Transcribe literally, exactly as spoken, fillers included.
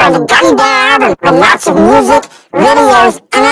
the Gummy Dad with lots of music, videos, and